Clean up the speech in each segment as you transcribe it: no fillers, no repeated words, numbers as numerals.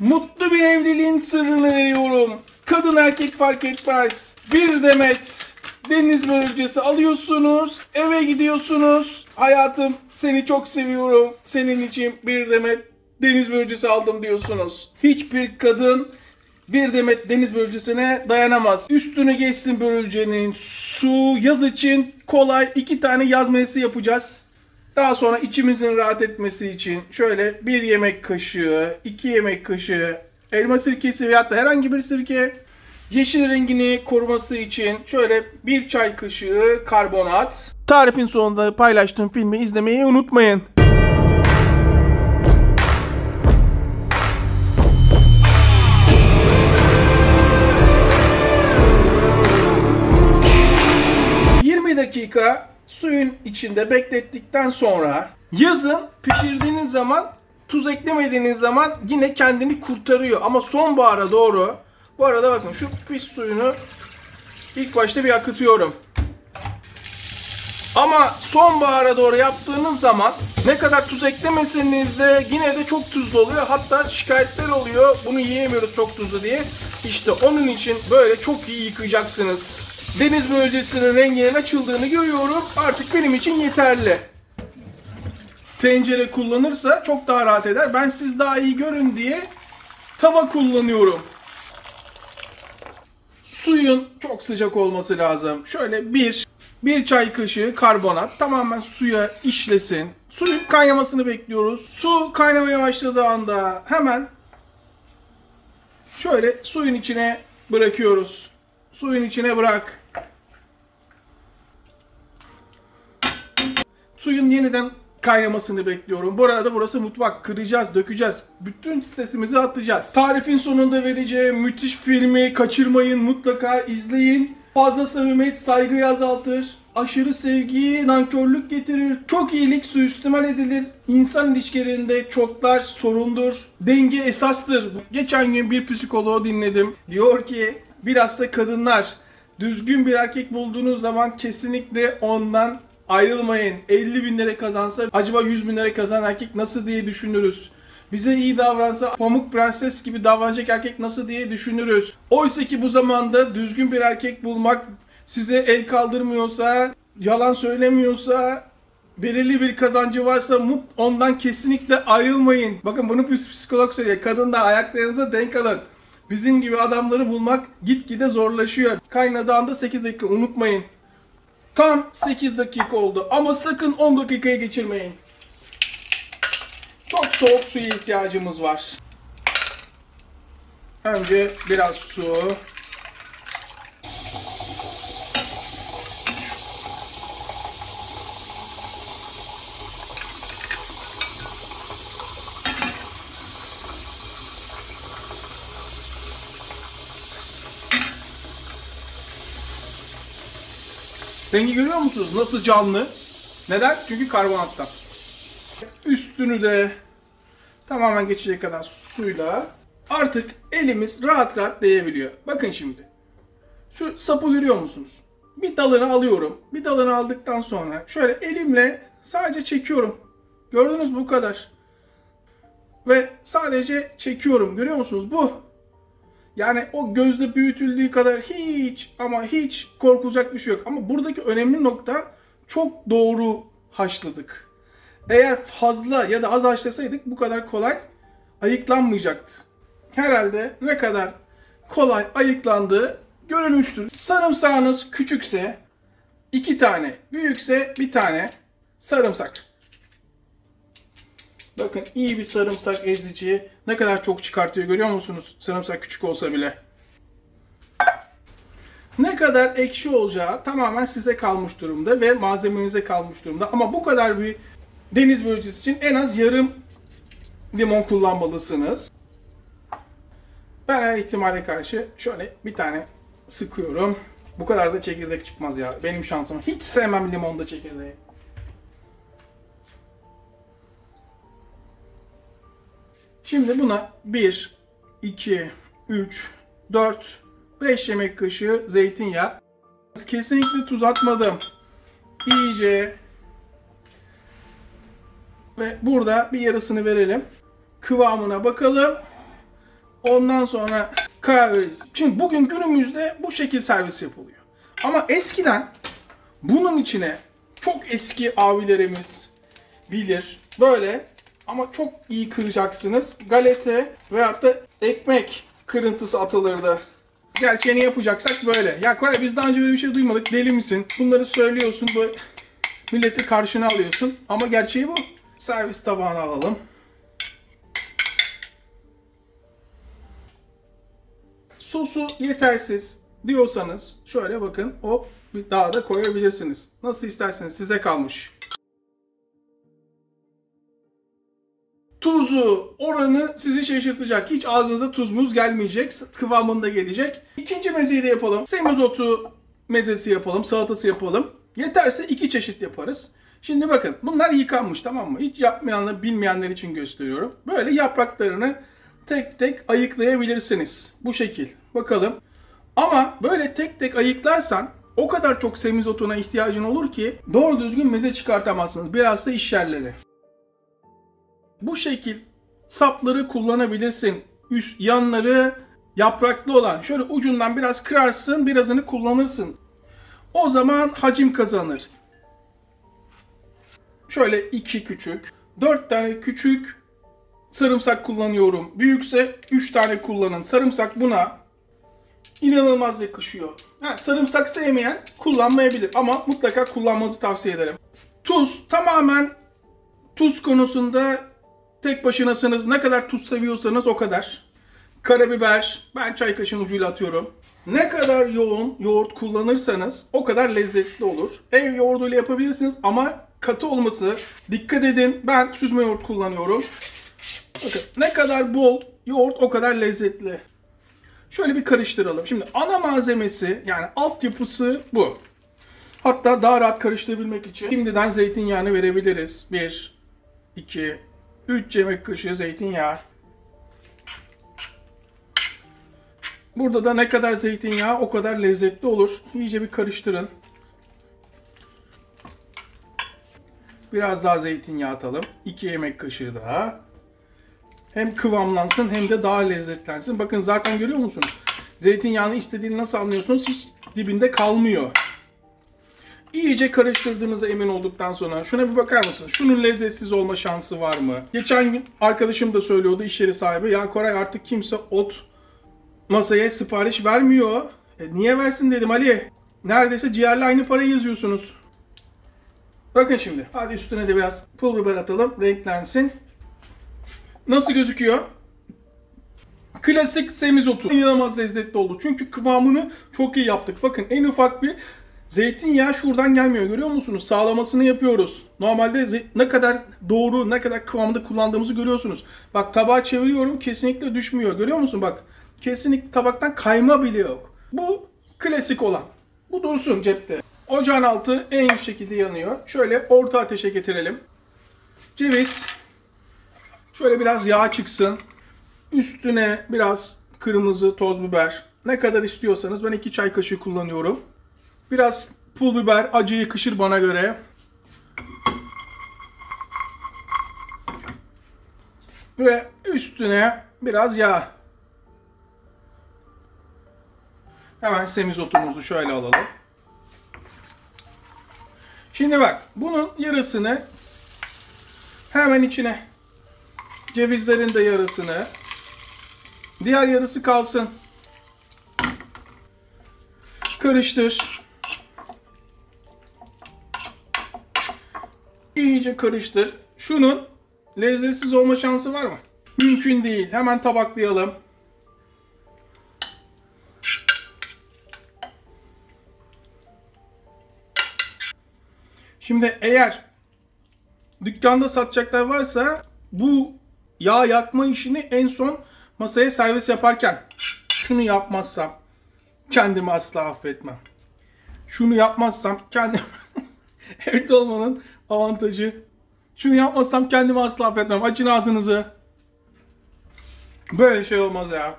Mutlu bir evliliğin sırrını veriyorum. Kadın erkek fark etmez. Bir demet deniz börülcesi alıyorsunuz, eve gidiyorsunuz. Hayatım seni çok seviyorum. Senin için bir demet deniz börülcesi aldım diyorsunuz. Hiçbir kadın bir demet deniz börülcesine dayanamaz. Üstünü geçsin börülcenin. Su yaz için kolay 2 tane yaz meyvesi yapacağız. Daha sonra içimizin rahat etmesi için şöyle 1 yemek kaşığı, 2 yemek kaşığı elma sirkesi veyahut da herhangi bir sirke, yeşil rengini koruması için şöyle 1 çay kaşığı karbonat. Tarifin sonunda paylaştığım filmi izlemeyi unutmayın. Dakika suyun içinde beklettikten sonra yazın pişirdiğiniz zaman tuz eklemediğiniz zaman yine kendini kurtarıyor. Ama sonbahara doğru bu arada bakın şu pis suyunu ilk başta bir akıtıyorum. Ama sonbahara doğru yaptığınız zaman ne kadar tuz eklemeseniz de yine de çok tuzlu oluyor. Hatta şikayetler oluyor. Bunu yiyemiyoruz çok tuzlu diye. İşte onun için böyle çok iyi yıkayacaksınız. Deniz börülcesinin renginin açıldığını görüyorum. Artık benim için yeterli. Tencere kullanırsa çok daha rahat eder. Ben siz daha iyi görün diye tava kullanıyorum. Suyun çok sıcak olması lazım. Şöyle bir çay kaşığı karbonat tamamen suya işlesin. Suyun kaynamasını bekliyoruz. Su kaynamaya başladığı anda hemen şöyle suyun içine bırakıyoruz. Suyun içine bırak. Suyun yeniden kaynamasını bekliyorum. Bu arada burası mutfak. Kıracağız, dökeceğiz. Bütün stresimizi atacağız. Tarifin sonunda vereceğim müthiş filmi kaçırmayın. Mutlaka izleyin. Fazla samimiyet saygıyı azaltır. Aşırı sevgiyi nankörlük getirir. Çok iyilik suistimal edilir. İnsan ilişkilerinde çoklar sorundur. Denge esastır. Geçen gün bir psikoloğu dinledim. Diyor ki bilhassa kadınlar düzgün bir erkek bulduğunuz zaman kesinlikle ondan ayrılmayın. 50 bin lira kazansa acaba 100 bin lira kazanan erkek nasıl diye düşünürüz. Bize iyi davransa pamuk prenses gibi davranacak erkek nasıl diye düşünürüz. Oysa ki bu zamanda düzgün bir erkek bulmak size el kaldırmıyorsa, yalan söylemiyorsa, belirli bir kazancı varsa ondan kesinlikle ayrılmayın. Bakın bunu bir psikolog söylüyor. Kadın da ayaklarınıza denk alın. Bizim gibi adamları bulmak gitgide zorlaşıyor. Kaynadığında 8 dakika unutmayın. Tam 8 dakika oldu ama sakın 10 dakikaya geçirmeyin. Çok soğuk suya ihtiyacımız var. Önce biraz su. Rengi görüyor musunuz? Nasıl canlı? Neden? Çünkü karbonattan. Üstünü de tamamen geçecek kadar suyla artık elimiz rahat rahat değebiliyor. Bakın şimdi. Şu sapı görüyor musunuz? Bir dalını alıyorum. Bir dalını aldıktan sonra şöyle elimle sadece çekiyorum. Gördünüz mü? Bu kadar. Ve sadece çekiyorum. Görüyor musunuz? Bu. Yani o gözle büyütüldüğü kadar hiç ama hiç korkulacak bir şey yok. Ama buradaki önemli nokta çok doğru haşladık. Eğer fazla ya da az haşlasaydık bu kadar kolay ayıklanmayacaktı. Herhalde ne kadar kolay ayıklandığı görülmüştür. Sarımsağınız küçükse 2 tane, büyükse 1 tane sarımsak. Bakın iyi bir sarımsak ezici ne kadar çok çıkartıyor görüyor musunuz? Sarımsak küçük olsa bile. Ne kadar ekşi olacağı tamamen size kalmış durumda ve malzemenize kalmış durumda. Ama bu kadar bir deniz börülcesi için en az yarım limon kullanmalısınız. Ben her ihtimale karşı şöyle bir tane sıkıyorum. Bu kadar da çekirdek çıkmaz ya. Benim şansım. Hiç sevmem limonda çekirdeği. Şimdi buna 1, 2, 3, 4, 5 yemek kaşığı zeytinyağı. Kesinlikle tuz atmadım. İyice ve burada bir yarısını verelim. Kıvamına bakalım. Ondan sonra karar veririz. Şimdi bugün günümüzde bu şekil servis yapılıyor. Ama eskiden bunun içine çok eski abilerimiz bilir. Böyle ama çok iyi kıracaksınız. Galete veyahut da ekmek kırıntısı atılırdı. Gerçeğini yapacaksak böyle. Ya Koray biz daha önce böyle bir şey duymadık. Deli misin? Bunları söylüyorsun. Böyle milleti karşına alıyorsun. Ama gerçeği bu. Servis tabağına alalım. Sosu yetersiz diyorsanız şöyle bakın. Hop bir daha da koyabilirsiniz. Nasıl isterseniz size kalmış. Tuzu oranı sizi şaşırtacak. Hiç ağzınıza tuz muz gelmeyecek. Kıvamında gelecek. İkinci mezeyi de yapalım. Semizotu mezesi yapalım. Salatası yapalım. Yeterse 2 çeşit yaparız. Şimdi bakın bunlar yıkanmış, tamam mı? Hiç yapmayanlar, bilmeyenler için gösteriyorum. Böyle yapraklarını tek tek ayıklayabilirsiniz. Bu şekil. Bakalım. Ama böyle tek tek ayıklarsan o kadar çok semizotuna ihtiyacın olur ki doğru düzgün meze çıkartamazsınız. Biraz da iş yerleri. Bu şekil sapları kullanabilirsin. Üst yanları yapraklı olan. Şöyle ucundan biraz kırarsın, birazını kullanırsın. O zaman hacim kazanır. Şöyle 2 küçük, 4 tane küçük sarımsak kullanıyorum. Büyükse 3 tane kullanın. Sarımsak buna inanılmaz yakışıyor. Sarımsak sevmeyen kullanmayabilir ama mutlaka kullanmanızı tavsiye ederim. Tuz, tamamen tuz konusunda tek başınasınız. Ne kadar tuz seviyorsanız o kadar. Karabiber, ben çay kaşığının ucuyla atıyorum. Ne kadar yoğun yoğurt kullanırsanız o kadar lezzetli olur. Ev yoğurduyla yapabilirsiniz ama katı olması, dikkat edin, ben süzme yoğurt kullanıyorum. Bakın ne kadar bol yoğurt o kadar lezzetli. Şöyle bir karıştıralım. Şimdi ana malzemesi, yani altyapısı bu. Hatta daha rahat karıştırabilmek için şimdiden zeytinyağını verebiliriz. 1, 2, 3 yemek kaşığı zeytinyağı. Burada da ne kadar zeytinyağı o kadar lezzetli olur. İyice bir karıştırın. Biraz daha zeytinyağı atalım. 2 yemek kaşığı daha. Hem kıvamlansın hem de daha lezzetlensin. Bakın zaten görüyor musunuz? Zeytinyağını istediğini nasıl anlıyorsunuz? Hiç dibinde kalmıyor. İyice karıştırdığınıza emin olduktan sonra şuna bir bakar mısınız? Şunun lezzetsiz olma şansı var mı? Geçen gün arkadaşım da söylüyordu, iş yeri sahibi. Ya Koray artık kimse ot masaya sipariş vermiyor. Niye versin dedim Ali. Neredeyse ciğerle aynı parayı yazıyorsunuz. Bakın şimdi. Hadi üstüne de biraz pul biber atalım. Renklensin. Nasıl gözüküyor? Klasik semizotu. İnanılmaz lezzetli oldu. Çünkü kıvamını çok iyi yaptık. Bakın en ufak bir zeytinyağı şuradan gelmiyor. Görüyor musunuz? Sağlamasını yapıyoruz. Normalde ne kadar doğru, ne kadar kıvamda kullandığımızı görüyorsunuz. Bak tabağa çeviriyorum. Kesinlikle düşmüyor. Görüyor musun? Bak. Kesinlikle tabaktan kayma bile yok. Bu klasik olan. Bu dursun cepte. Ocağın altı en iyi şekilde yanıyor. Şöyle orta ateşe getirelim. Ceviz. Şöyle biraz yağ çıksın. Üstüne biraz kırmızı toz biber. Ne kadar istiyorsanız, ben 2 çay kaşığı kullanıyorum. Biraz pul biber, acı yakışır bana göre. Ve üstüne biraz yağ. Hemen semizotumuzu şöyle alalım. Şimdi bak, bunun yarısını hemen içine, cevizlerin de yarısını, diğer yarısı kalsın. Karıştır. İyice karıştır. Şunun lezzetsiz olma şansı var mı? Mümkün değil. Hemen tabaklayalım. Şimdi eğer dükkanda satacaklar varsa bu yağ yakma işini en son masaya servis yaparken, şunu yapmazsam kendimi asla affetmem. Şunu yapmazsam kendimi evde olmanın avantajı. Şunu yapmazsam kendimi asla affetmem. Açın ağzınızı. Böyle şey olmaz ya.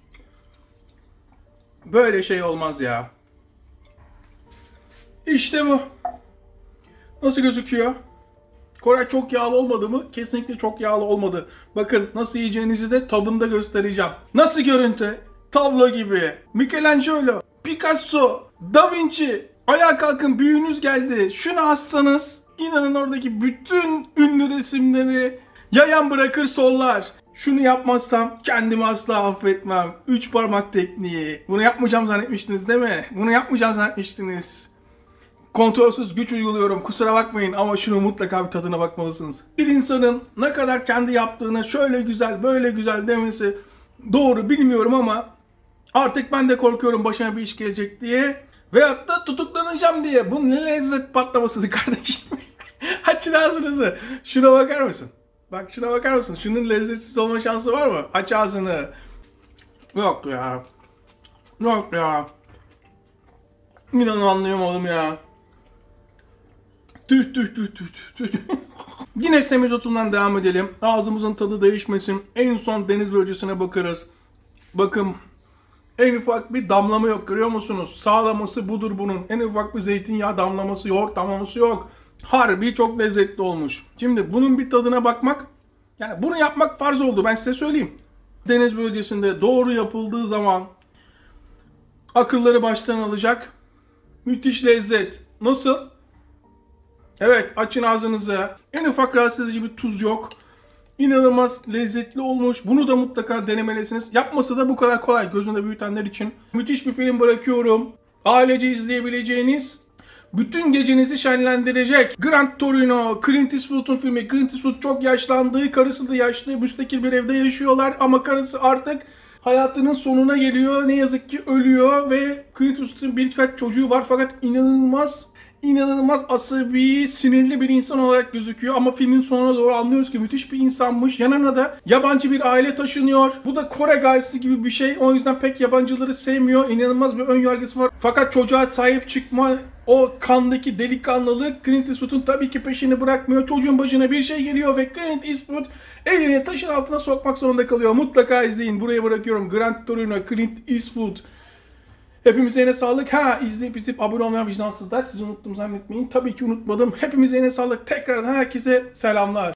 Böyle şey olmaz ya. İşte bu. Nasıl gözüküyor? Koray çok yağlı olmadı mı? Kesinlikle çok yağlı olmadı. Bakın nasıl yiyeceğinizi de tadımda göstereceğim. Nasıl görüntü? Tablo gibi. Michelangelo, Picasso, Da Vinci. Ayağa kalkın, büyüğünüz geldi. Şunu assanız inanın oradaki bütün ünlü resimleri yayan bırakır sollar. Şunu yapmazsam kendimi asla affetmem. 3 parmak tekniği. Bunu yapmayacağım zannetmiştiniz değil mi? Bunu yapmayacağım zannetmiştiniz. Kontrolsüz güç uyguluyorum, kusura bakmayın ama şunu mutlaka bir tadına bakmalısınız. Bir insanın ne kadar kendi yaptığını şöyle güzel, böyle güzel demesi doğru bilmiyorum ama artık ben de korkuyorum başıma bir iş gelecek diye. Veyahut da tutuklanacağım diye. Bu ne lezzet patlaması kardeşim. Açın ağzınızı. Şuna bakar mısın? Bak şuna bakar mısın? Şunun lezzetsiz olma şansı var mı? Aç ağzını. Yok ya. Yok ya. İnanın anlayamadım ya. Tüh tüh tüh tüh tüh tüh. Yine semizotundan devam edelim. Ağzımızın tadı değişmesin. En son deniz börülcesine bakarız. Bakın. En ufak bir damlama yok, görüyor musunuz? Sağlaması budur bunun. En ufak bir zeytinyağı damlaması, yoğurt damlaması yok. Harbi çok lezzetli olmuş. Şimdi bunun bir tadına bakmak, yani bunu yapmak farz oldu, ben size söyleyeyim. Deniz bölgesinde doğru yapıldığı zaman akılları baştan alacak. Müthiş lezzet. Nasıl? Evet, açın ağzınızı. En ufak rahatsız edici bir tuz yok. İnanılmaz lezzetli olmuş. Bunu da mutlaka denemelisiniz. Yapması da bu kadar kolay gözünde büyütenler için. Müthiş bir film bırakıyorum. Ailece izleyebileceğiniz, bütün gecenizi şenlendirecek. Gran Torino, Clint Eastwood'un filmi. Clint Eastwood çok yaşlandı, karısı da yaşlı, müstakil bir evde yaşıyorlar ama karısı artık hayatının sonuna geliyor. Ne yazık ki ölüyor ve Clint Eastwood'un birkaç çocuğu var fakat inanılmaz asabi, sinirli bir insan olarak gözüküyor ama filmin sonuna doğru anlıyoruz ki müthiş bir insanmış. Yanına da yabancı bir aile taşınıyor. Bu da Kore gayesi gibi bir şey. O yüzden pek yabancıları sevmiyor. İnanılmaz bir ön yargısı var. Fakat çocuğa sahip çıkma, o kandaki delikanlılık Clint Eastwood'un tabii ki peşini bırakmıyor. Çocuğun başına bir şey geliyor ve Clint Eastwood elini taşın altına sokmak zorunda kalıyor. Mutlaka izleyin. Buraya bırakıyorum. Gran Torino, Clint Eastwood. Hepimize yine sağlık. İzleyip abone olmayan vicdansızlar. Sizi unuttum zannetmeyin. Tabii ki unutmadım. Hepimize yine sağlık. Tekrardan herkese selamlar.